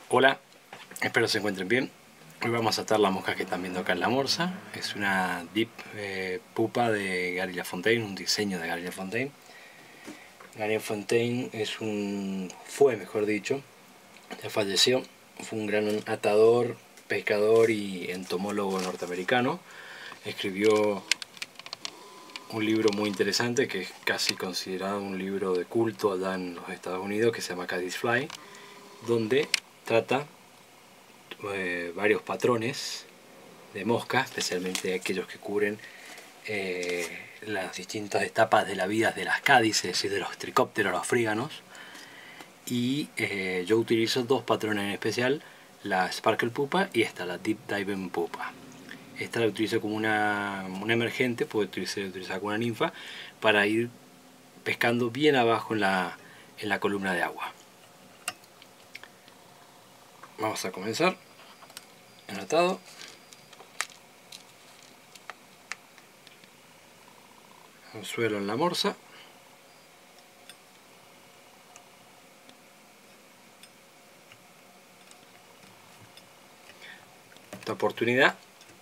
Hola, espero se encuentren bien. Hoy vamos a atar la mosca que están viendo acá en la morsa. Es una Deep pupa de Gary LaFontaine, un diseño de Gary LaFontaine. Gary LaFontaine fue, mejor dicho, ya falleció. Fue un gran atador, pescador y entomólogo norteamericano. Escribió un libro muy interesante que es casi considerado un libro de culto allá en los Estados Unidos, que se llama Caddisfly, donde trata varios patrones de mosca, especialmente aquellos que cubren las distintas etapas de la vida de las cádices, es decir, de los tricópteros, los fríganos. Y yo utilizo dos patrones en especial, la Sparkle Pupa y esta, la Deep Diving Pupa. Esta la utilizo como una emergente, puedo utilizar como una ninfa, para ir pescando bien abajo en la columna de agua. Vamos a comenzar el atado. Anzuelo en la morsa. Esta oportunidad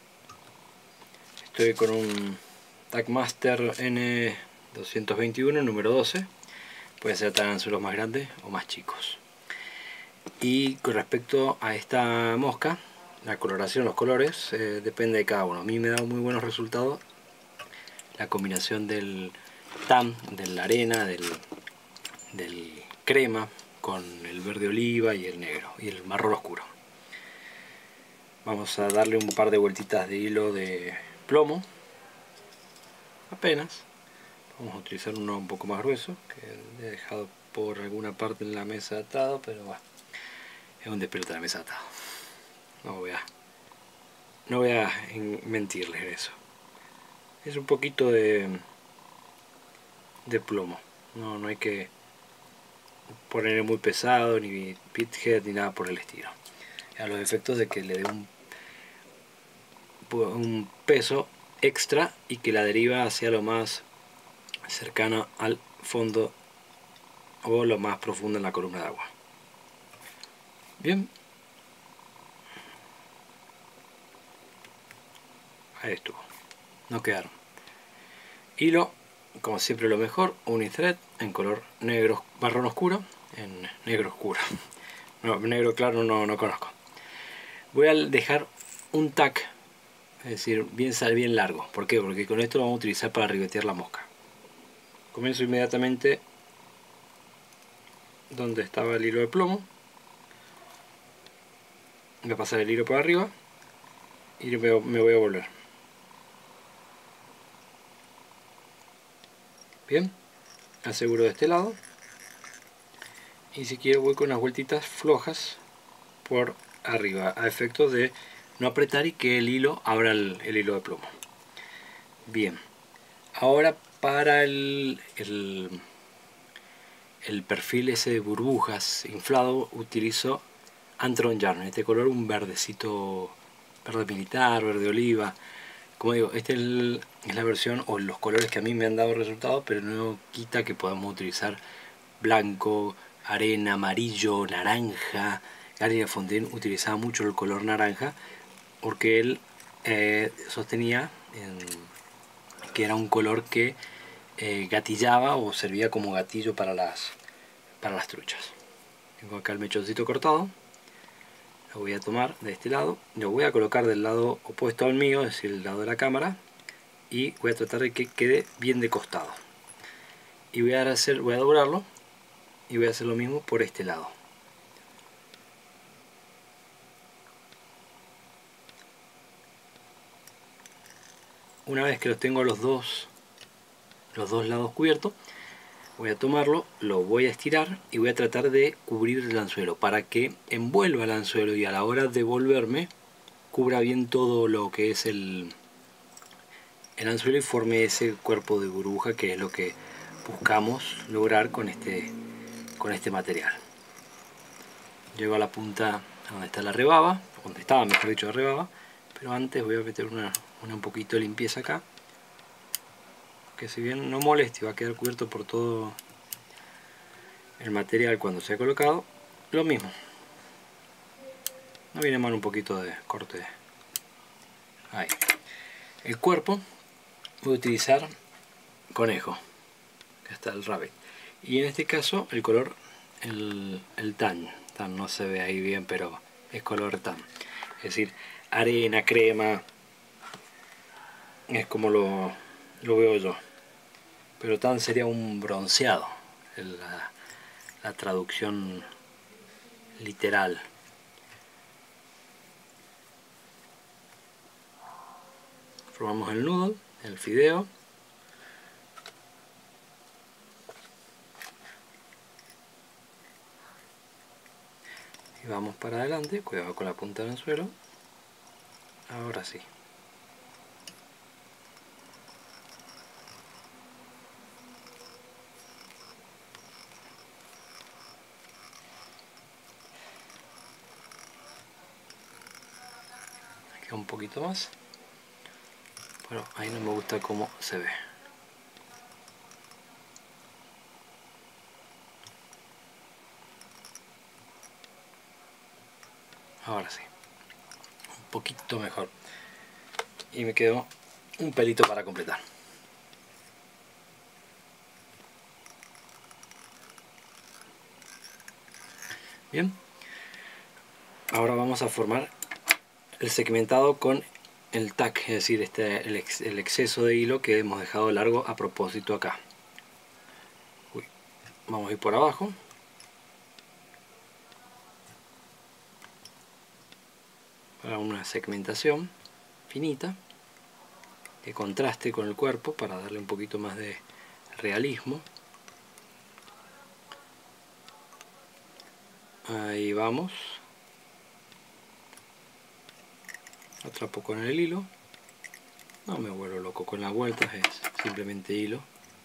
estoy con un Tagmaster N221 número 12. Puede ser tan anzuelos más grandes o más chicos. Y con respecto a esta mosca, la coloración, los colores, depende de cada uno. A mí me da muy buenos resultados la combinación del tan, de la arena, del crema, con el verde oliva y el negro y el marrón oscuro. Vamos a darle un par de vueltitas de hilo de plomo, apenas. Vamos a utilizar uno un poco más grueso, que he dejado por alguna parte en la mesa atado, pero bueno, es un despelote de la mesa atado. No voy a mentirles en eso. Es un poquito de plomo, no hay que ponerle muy pesado, ni pithead, ni nada por el estilo. A los efectos de que le dé un peso extra y que la deriva sea lo más cercana al fondo o lo más profundo en la columna de agua. Bien, ahí estuvo, no quedaron. Hilo, como siempre, lo mejor, Unithread en color negro, marrón oscuro, en negro oscuro. No, negro claro no conozco. Voy a dejar un tac, es decir, bien largo. ¿Por qué? Porque con esto lo vamos a utilizar para ribetear la mosca. Comienzo inmediatamente donde estaba el hilo de plomo. Voy a pasar el hilo por arriba y me voy a volver. Bien, aseguro de este lado. Y si quiero voy con unas vueltitas flojas por arriba, a efectos de no apretar y que el hilo abra el hilo de plomo. Bien, ahora para el perfil ese de burbujas inflado utilizo Antron Yarn, este color un verdecito, verde militar, verde oliva. Como digo, esta es la versión o los colores que a mí me han dado resultados, pero no quita que podamos utilizar blanco, arena, amarillo, naranja. Gary LaFontaine utilizaba mucho el color naranja porque él sostenía que era un color que gatillaba o servía como gatillo para las truchas. Tengo acá el mechoncito cortado, lo voy a tomar de este lado, lo voy a colocar del lado opuesto al mío, es decir, el lado de la cámara, y voy a tratar de que quede bien de costado. Y voy a doblarlo y voy a hacer lo mismo por este lado. Una vez que los tengo los dos lados cubiertos, voy a tomarlo, lo voy a estirar y voy a tratar de cubrir el anzuelo para que envuelva el anzuelo y a la hora de volverme cubra bien todo lo que es el anzuelo y forme ese cuerpo de burbuja que es lo que buscamos lograr con este material. Llego a la punta donde está la rebaba, donde estaba mejor dicho la rebaba, pero antes voy a meter un poquito de limpieza acá, que si bien no moleste va a quedar cubierto por todo el material cuando se ha colocado. Lo mismo, No viene mal un poquito de corte. Ahí. El cuerpo voy a utilizar conejo, que está el rabbit. Y en este caso el color, el tan no se ve ahí bien, pero es color tan. Es decir, arena, crema, es como lo veo yo. Pero tan sería un bronceado, la traducción literal. Formamos el nudo, el fideo. Y vamos para adelante, cuidado con la punta del anzuelo. Ahora sí. Queda un poquito más. Bueno, ahí no me gusta cómo se ve. Ahora sí. Un poquito mejor. Y me quedó un pelito para completar. Bien. Ahora vamos a formar el segmentado con el tack, es decir, el exceso de hilo que hemos dejado largo a propósito acá. Uy, vamos a ir por abajo. Para una segmentación finita que contraste con el cuerpo para darle un poquito más de realismo. Ahí vamos. Atrapo con el hilo. No me vuelvo loco con las vueltas, es simplemente hilo.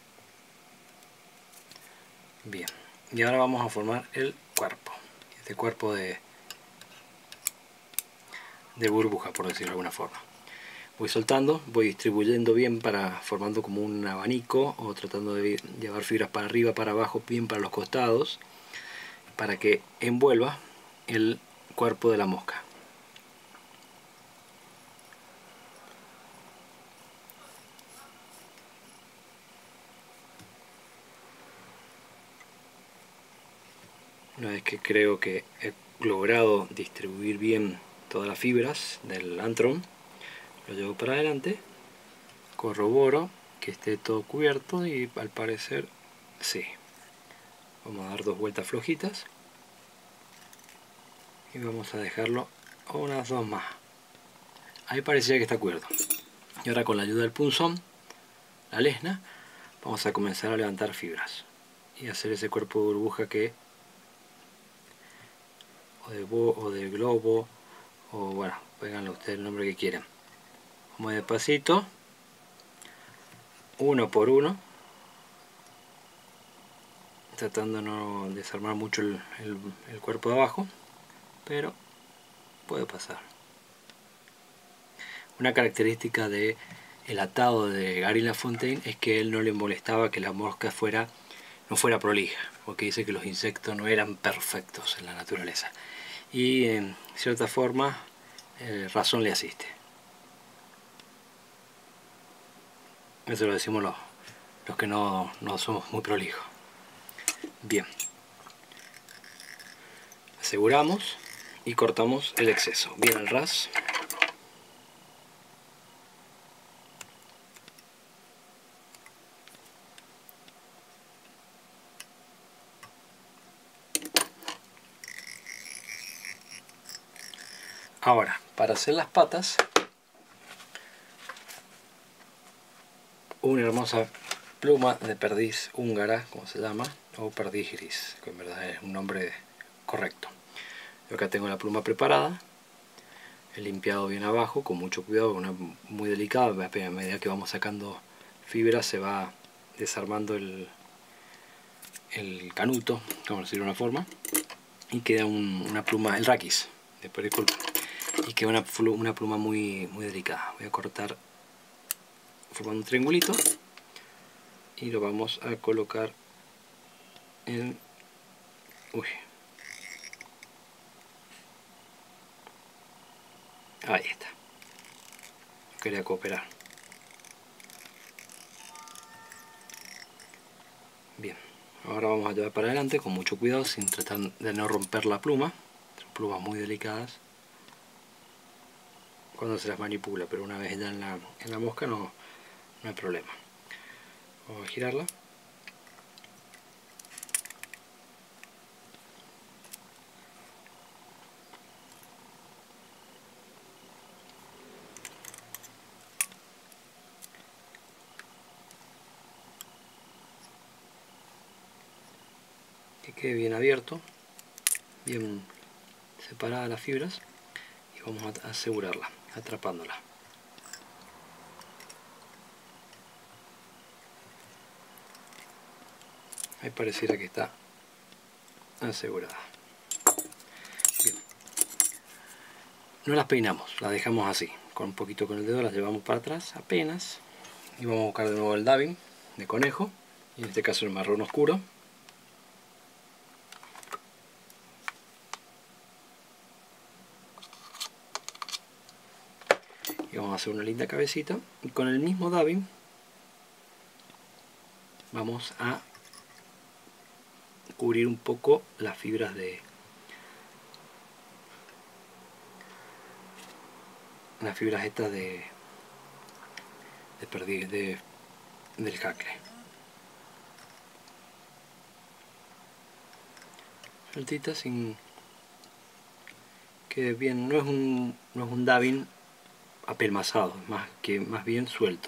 Bien, y ahora vamos a formar el cuerpo. Este cuerpo de burbuja, por decirlo de alguna forma. Voy soltando, voy distribuyendo bien para formando como un abanico, o tratando de llevar fibras para arriba, para abajo, bien para los costados, para que envuelva el cuerpo de la mosca. Una vez que creo que he logrado distribuir bien todas las fibras del antrón, lo llevo para adelante, corroboro que esté todo cubierto y al parecer sí. Vamos a dar dos vueltas flojitas y vamos a dejarlo unas dos más. Ahí parecía que está cubierto. Y ahora con la ayuda del punzón, la lesna, vamos a comenzar a levantar fibras y hacer ese cuerpo de burbuja que o de globo, o bueno, pónganle ustedes el nombre que quieran. Vamos despacito, uno por uno, tratando de no desarmar mucho el cuerpo de abajo, pero puede pasar. Una característica de el atado de Gary LaFontaine es que él no le molestaba que la mosca no fuera prolija, porque dice que los insectos no eran perfectos en la naturaleza. Y en cierta forma razón le asiste. Eso lo decimos los que no somos muy prolijos. Bien, aseguramos y cortamos el exceso bien al ras. Ahora, para hacer las patas, una hermosa pluma de perdiz húngara, como se llama, o perdiz gris, que en verdad es un nombre correcto. Yo acá tengo la pluma preparada, he limpiado bien abajo, con mucho cuidado, una muy delicada, a medida que vamos sacando fibras se va desarmando el canuto, como decirlo de una forma, y queda una pluma, el raquis, después disculpa, y queda una pluma muy delicada. Voy a cortar formando un triangulito y lo vamos a colocar en Ahí está. Quería cooperar. Bien, ahora vamos a llevar para adelante con mucho cuidado, sin tratar de no romper la pluma. Son plumas muy delicadas cuando se las manipula, pero una vez ya en la mosca no hay problema. Vamos a girarla. Que quede bien abierto, bien separadas las fibras, y vamos a asegurarla, atrapándola. Ahí pareciera que está asegurada. Bien. No las peinamos, las dejamos así, con un poquito con el dedo las llevamos para atrás apenas, y vamos a buscar de nuevo el dabbing de conejo, y en este caso el marrón oscuro. Y vamos a hacer una linda cabecita, y con el mismo dabbing vamos a cubrir un poco las fibras estas del jacle. Sueltita, sin que bien, no es un dabbing apelmazado, más bien suelto.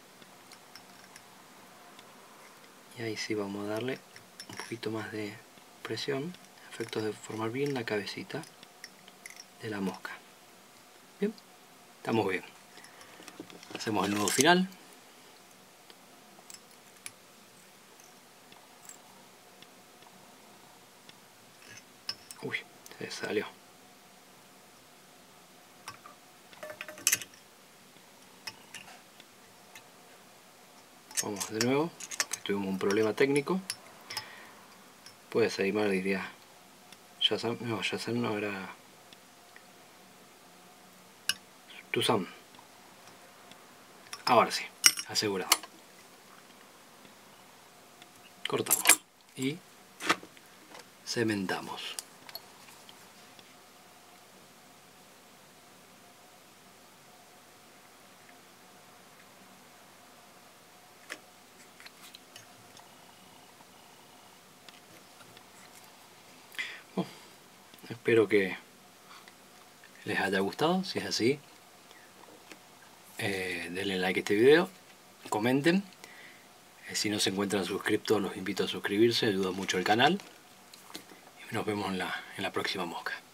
Y ahí sí vamos a darle un poquito más de presión, a efectos de formar bien la cabecita de la mosca. Bien, estamos bien. Hacemos el nudo final. Uy, se salió. Vamos de nuevo, que tuvimos un problema técnico. Puede ser mal, diría Shazam. No, Shazam no, era Tuzam. Ahora sí, asegurado. Cortamos y cementamos. Espero que les haya gustado. Si es así, denle like a este video, comenten. Si no se encuentran suscriptos, los invito a suscribirse, ayuda mucho al canal. Y nos vemos en la próxima mosca.